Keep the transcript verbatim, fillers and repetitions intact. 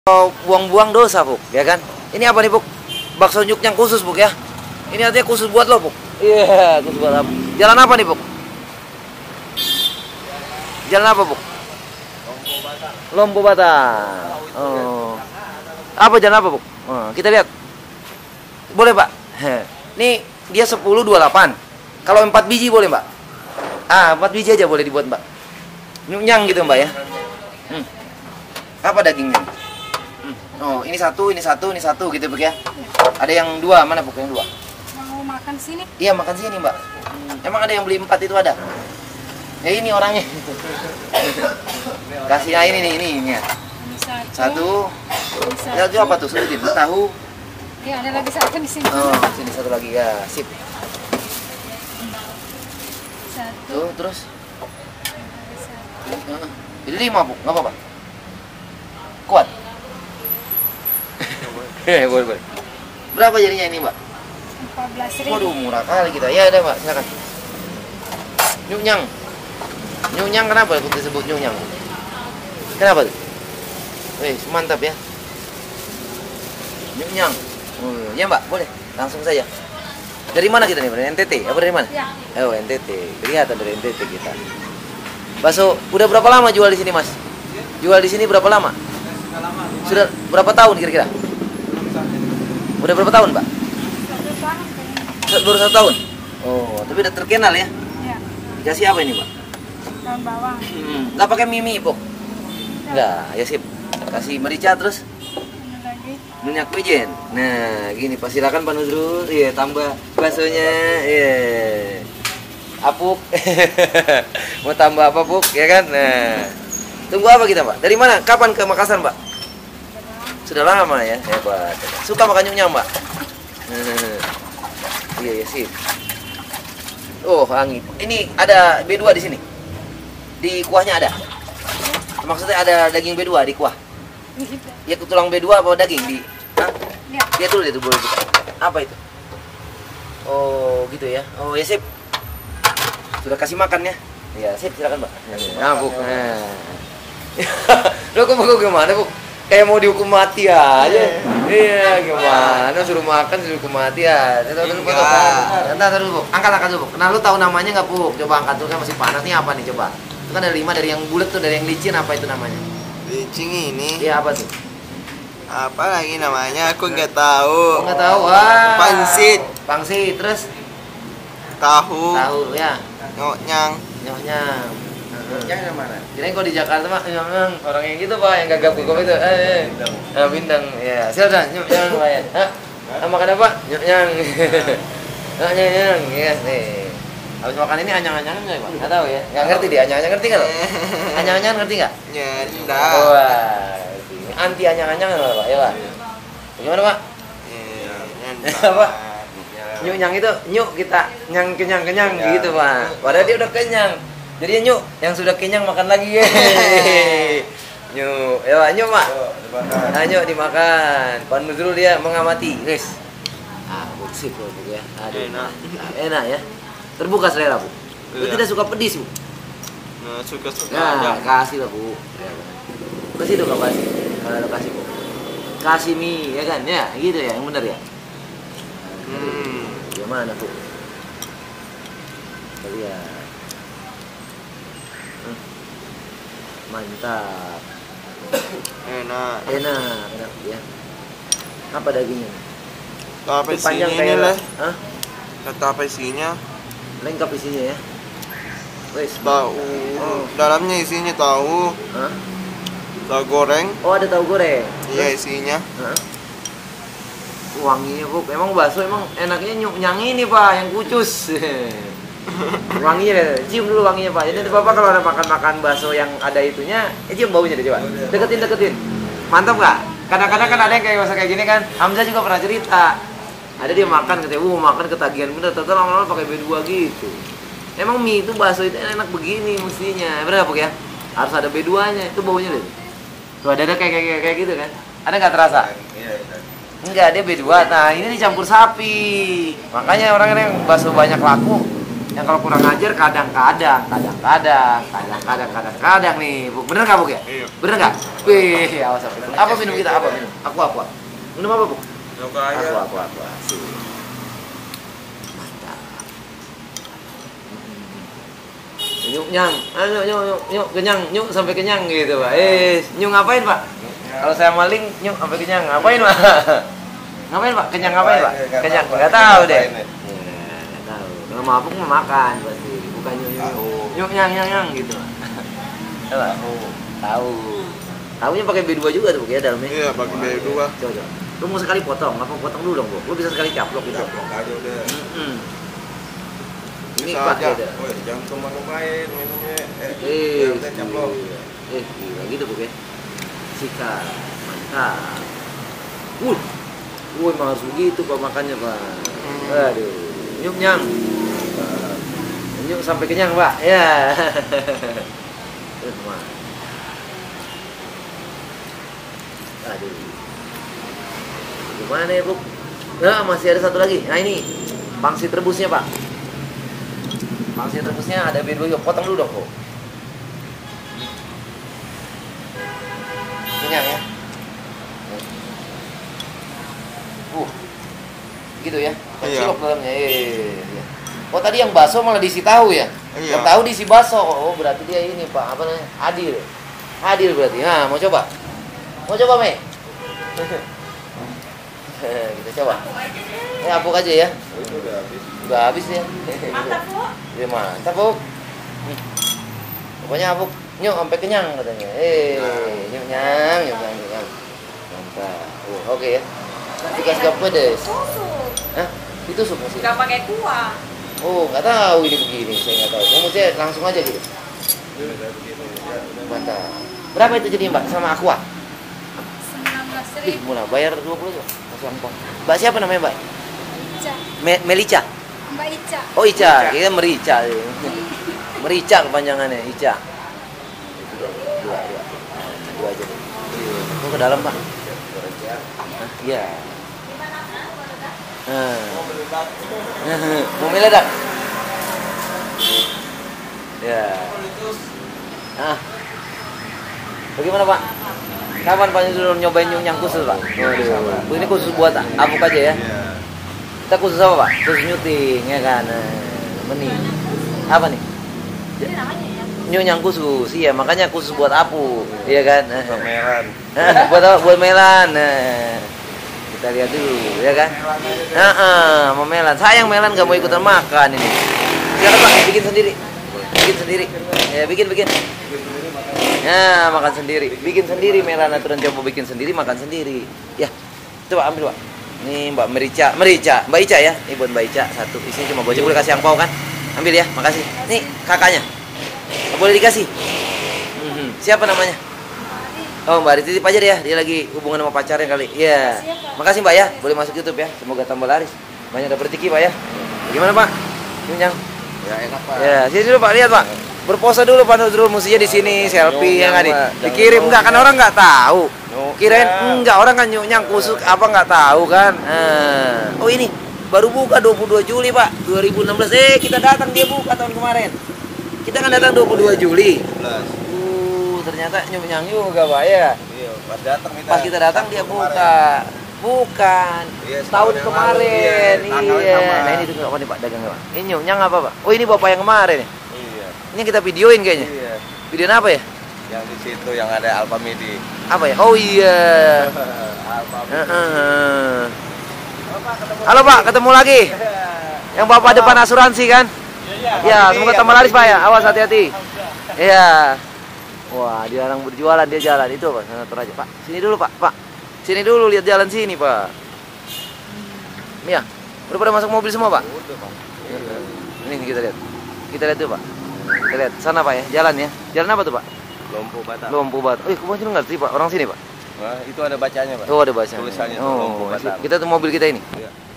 Buang-buang dosa, Buk, ya kan? Ini apa nih, Buk? Bakso nyuk yang khusus, Buk, ya. Ini artinya khusus buat lo, Buk. Iya, yeah, khusus buat apa? Jalan apa nih, Buk? Jalan apa, Buk? Lompo Batang. Oh. Apa jalan apa, Buk? Oh, kita lihat. Boleh, Pak? Nih, dia sepuluh dua puluh delapan. Kalau empat biji boleh, Mbak? Ah, empat biji aja boleh dibuat, Mbak. Nyunyang gitu, Mbak, ya. Hmm. Apa dagingnya? Hmm. Oh, ini satu, ini satu, ini satu gitu, Buk, ya. Ada yang dua, mana, Buk, yang dua? Mau makan sini? Iya, makan sini, Mbak. Hmm. Emang ada yang beli empat itu ada? Ya ini orangnya. Kasih air ini, ini, ini ya. Ini satu. Satu. Ini satu. Ya, itu apa tuh? Sebutin. Tahu. Ya, ada lagi satu di sini. Oh, sini satu lagi ya. Sip. Satu. Tuh, terus. Satu. Uh, Ini lima, Bu. Nggak apa-apa. Kuat. Eh, boleh, boleh. Berapa jadinya ini, Mbak? Empat belas ribu. Waduh, murah kali kita. Ya, ada, Mbak. Silakan. Nyunyang. Nyunyang kenapa disebut nyunyang? Kenapa tuh? Wih, mantap ya. Nyunyang. Oh, ya, Mbak, boleh. Langsung saja. Dari mana kita nih? Dari N T T? Apa dari mana? Ya. Oh, N T T. Kelihatan dari N T T kita. Bakso, udah berapa lama jual di sini, Mas? Jual di sini berapa lama? Sudah berapa tahun kira-kira? Udah berapa tahun, Mbak? Satu tahun kayaknya. Baru satu tahun? Oh, tapi udah terkenal ya? Ya. Dikasih apa ini, Mbak? Daun bawang. Hmm, nggak pakai mie Pok? Nggak, ya sip. Kasih merica terus Ini lagi. minyak wijen. Nah, gini, Pak, silakan Pak Nuzrul. Iya, tambah baksonya. Iya. Apuk. Mau tambah apa, Puk? Ya kan? Nah. Tunggu apa kita, Pak? Dari mana? Kapan ke Makassar, Mbak? Sudah lama ya. Hebat. Suka makan nyunyang, Mbak? Iya, ya sip. Oh, angin. Ini ada B dua di sini. Di kuahnya ada. Maksudnya ada daging B dua di kuah. Ya, tulang B dua apa daging di? Hah? Ya. Lihat dulu itu boleh buka. Apa itu? Oh, gitu ya. Oh, ya sip. Sudah kasih makan ya? Iya, sip, silakan, Mbak. Nah, Buk. Nah. Lo kok mau gimana, Buk? Kayak mau dihukum mati aja. Iya, gimana? Suruh makan, suruh hukum mati ya. Tahu dulu, Buk. Entar dulu, Buk. Angkat, angkat dulu, Buk. Nah, lu tahu namanya nggak, Buk? Coba angkat dulu, kan masih panas nih. Apa nih, coba? Itu kan ada lima, dari yang bulat tuh, dari yang licin, apa itu namanya? Licin ini. Iya, apa tuh? Apa lagi namanya? Aku nggak tahu. Oh, nggak tahu. Wah. Pangsit. Pangsit, terus Tahu. tahu ya. Nyoknyang. Nyonya. Nyonya yang mana? Kirain kalau di Jakarta mah memang orang yang gitu, Pak, yang gagap gagap itu. Eh, eh. Nah, bintang. Ya, silakan. Nyonya, Pak ya. Hah? Ah, makan apa? Nyonya. Nyonya, nyonya. Yes, nih. Habis makan ini anyang-anyangan nggak, Pak? Nggak tahu ya. Nggak ngerti dia. Anyang-anyang ngerti nggak lo? Anyang-anyangan ngerti nggak? Ya, enggak. Wah. Ini anti anyang-anyangan loh, Pak. Ya, Pak. Gimana, Pak? Ya, Apa? Nyuk nyang itu nyuk kita nyang kenyang kenyang Ya. gitu, Pak. Padahal dia udah kenyang. Jadi nyuk yang sudah kenyang makan lagi. Nyuk, ya Pak, nyuk, Pak. Nah, nyuk dimakan. Pak Nuzrul dia mengamati, guys. Ah, sip loh, Bu ya. Aduh, Enak. Nah, enak ya. Terbuka selera, Bu. Lu Iya. tidak suka pedis, Bu? Nah, suka-suka Nah, aja. kasih lah, Bu. Ya, kasih dong, kasih. Kalau kasih, Bu. Kasih mie, ya kan? Ya, gitu ya, yang benar ya. Hmm. Gimana, Bu? Kita lihat. Hmm. Mantap. Enak. Enak, enak ya. Apa dagingnya? Tahu apa Itu panjang isinya kayak ini lah? Hah? Kata apa isinya? Lengkap isinya ya. Wes, Tahu. Oh. Dalamnya isinya tahu. Hah? Tahu goreng. Oh, ada tahu goreng. Iya, isinya. Hah? Wanginya, Bu. Emang bakso emang enaknya nyuk nyang ini, Pak, yang kucus. Wanginya deh. Cium dulu wanginya, Pak. Jadi nanti Bapak kalau ada makan-makan bakso yang ada itunya, eh, cium baunya deh, coba. Deketin, deketin. Mantap nggak? Kadang-kadang kan ada yang kayak bakso kayak gini kan. Hamzah juga pernah cerita. Ada dia makan katanya, "Uh, makan ketagihan bener." Ternyata lama-lama pakai B dua gitu. Emang mie itu bakso itu enak begini mestinya. Bener nggak, Bu ya? Harus ada B dua-nya. Itu baunya deh. Tuh ada ada kayak kayak kayak gitu kan. Ada nggak terasa? Enggak, dia B dua. Nah, ini dicampur sapi. Makanya orang-orang yang bakso banyak laku, Yang kalau kurang ajar kadang-kadang, kadang-kadang, kadang-kadang, kadang-kadang nih. Buk, bener nggak Buk ya? Iya. Bener nggak? Wih, awas apa? Apa minum kita? Apa minum? Aku apa? Minum apa Buk? Aku Aku aja. aku aku. Asik. Mantap. Nyuk nyang, ayo nyuk nyuk nyuk kenyang, nyuk sampai kenyang gitu Pak. Eh, nyuk ngapain Pak? Kalau saya maling nyuk sampai kenyang ngapain Pak? Ngapain Pak? Kenyang ngapain Pak? Kenyang nggak tahu deh. Nggak tahu. Kalau mabuk mau makan pasti, bukan nyuk nyuk nyuk nyang nyang nyang gitu. Tahu. Tahu. Tahunya pakai B dua juga tuh ya dalamnya. Iya, pakai B dua. Coba coba. Lu mau sekali potong, apa potong dulu dong, Bu? Lu bisa sekali caplok gitu. Caplok aja udah. Mm-mm. Ini Bisa Pak aja. beda. Woi, jangan cuma lupain minumnya. Eh, Eh, ya udah caplok. Eh, gila gitu Bu ya. Sikat. Mantap. Wuh. Wuh, emang harus begitu Pak makannya, Pak. Aduh. Nyuk nyang. Nyuk sampai kenyang, Pak. Ya. Terus, Mas. Aduh. Gimana ya, Bu? Nah, masih ada satu lagi. Nah, ini pangsit rebusnya, Pak. Pangsit rebusnya ada B dua yuk. Potong dulu dong, Bu. Kenyang ya? Uh. Gitu ya. Iya. Cilok dalamnya. Iya. Oh, tadi yang bakso malah diisi tahu ya? Iya. Yang tahu diisi bakso. Oh, berarti dia ini, Pak. Apa namanya? Adil. Adil berarti. Nah, mau coba? Mau coba, Mei? Kita coba. Ini apuk aja ya. Itu udah habis. Udah habis ya. Mantap, Bu. Ya mantap, Bu. Hmm. Pokoknya apuk. Nyuk sampai kenyang katanya. Eh, nyuk nyang, nyuk nyang, nyuk nyang. Mantap. Oh, oke ya. Dikasih gak pedes. Susu. Hah? Itu sup masih? Nggak pakai kuah. Oh, nggak tahu ini begini. Saya nggak tahu. Kamu mesti langsung aja gitu. Itu udah begini. Ya, udah. Mantap. Berapa itu jadi, Mbak? Sama aqua? sembilan belas Ih, ribu. murah. Bayar dua puluh tuh. Masih angpau. Mbak siapa namanya, Mbak? Ica. Me- Melica. Mbak Ica. Oh, Ica. Kita Merica. Merica kepanjangannya, Ica. Dua, dua, dua. Nah, dua aja deh. Mau ke dalam, Pak? Hah? Iya. Nah. Mau meledak? Ya. Ah. Bagaimana, Pak? Kapan Pak dulu nyobain nyunyang khusus, Pak? Waduh. Ini khusus buat apuk aja ya? Iya. Kita khusus apa, Pak? Khusus nyuting, ya kan? Nah, benih. Apa nih? Ini namanya ya. Nyunyang khusus, iya makanya khusus buat apuk, iya kan? Pameran. buat apa? Buat melan. Nah, kita lihat dulu, ya kan? Nah, uh, mau melan. Sayang melan gak mau ikutan makan ini. Siapa Pak? Bikin sendiri. Bikin sendiri. Ya, bikin bikin. Ya, makan sendiri. Bikin sendiri melan aturan coba bikin sendiri, makan sendiri. Ya. Coba ambil, Pak. Ini Mbak Merica, Merica, Mbak Ica ya. Ini buat Mbak Ica satu. Isinya cuma goceng, boleh kasih angpau kan? Ambil ya, makasih. Nih kakaknya. Boleh dikasih. Mhm. Siapa namanya? Oh, Mbak Riti, titip aja deh ya. Dia lagi hubungan sama pacarnya kali. Iya. Makasih Mbak ya. Boleh masuk YouTube ya. Semoga tambah laris. Banyak dapat rezeki Pak ya. Gimana Pak? Nyunyang. Ya enak, Pak. Ya, sini dulu Pak, lihat Pak. Berpose dulu Pak Nurul, mestinya di sini selfie yang Nyunyang, ada. Pak. Dikirim enggak kan orang enggak tahu. Nyunyang. Kirain enggak, orang kan nyunyang kusuk apa enggak tahu kan. Nah. Oh ini baru buka dua puluh dua Juli Pak dua ribu enam belas. Eh, kita datang dia buka tahun kemarin. Kita kan datang dua puluh dua Juli. sebelas. Uh, ternyata nyunyang juga Pak ya. Iya, pas datang kita. Pas kita datang dia buka. Bukan. Iya, Tahun setahun yang kemarin. lalu, iya. Tanggalnya Iya. sama. Nah, ini tuh apa nih Pak dagangnya Pak? Ini nyunyang apa Pak? Oh, ini Bapak yang kemarin ya. Iya. Ini kita videoin kayaknya. Iya. Videoin apa ya? Yang di situ yang ada Alfamidi. Apa ya? Oh iya. Alfamidi. Heeh. Halo Pak, ketemu lagi. Yang Bapak depan asuransi kan? Ya, semoga tambah laris Pak ya. Awas hati-hati. Iya. Wah, dia orang berjualan, dia jalan itu Pak. Senator aja Pak. Sini dulu Pak, Pak. Sini dulu lihat jalan sini Pak. Iya. Udah pada masuk mobil semua Pak? Udah, Pak. Ini kita lihat. Kita lihat tuh Pak. Kita lihat sana Pak ya, jalan ya. Jalan apa tuh Pak? Lompo Batak. Lompo Batak. Eh, kok nggak ngerti Pak? Orang sini Pak. Wah, itu ada bacanya, Pak. Oh, ada bahasa. Tulisannya tuh, Oh, Lompo Batak. kita tuh mobil kita ini. Iya.